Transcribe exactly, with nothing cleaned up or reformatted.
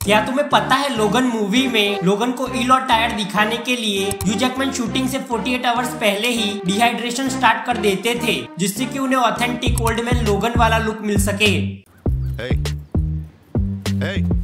क्या तुम्हें पता है लोगन मूवी में लोगन को इल और टायर्ड दिखाने के लिए ह्यू जैकमैन शूटिंग से अड़तालीस आवर्स पहले ही डिहाइड्रेशन स्टार्ट कर देते थे, जिससे कि उन्हें ऑथेंटिक ओल्ड मैन लोगन वाला लुक मिल सके। Hey. Hey.